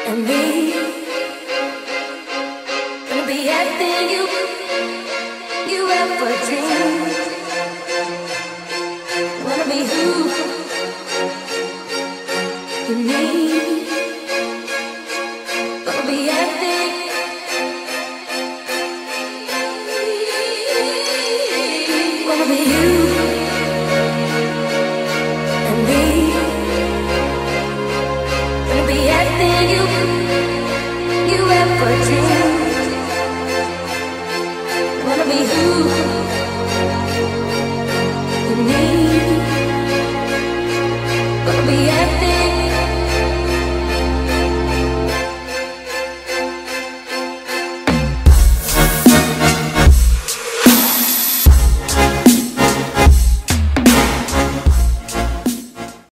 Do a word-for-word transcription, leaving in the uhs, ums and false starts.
and me. Gonna be everything you, you ever dreamed. Wanna be who you need. Gonna be everything. Wanna be you and me. Gonna be everything you, you ever dreamed.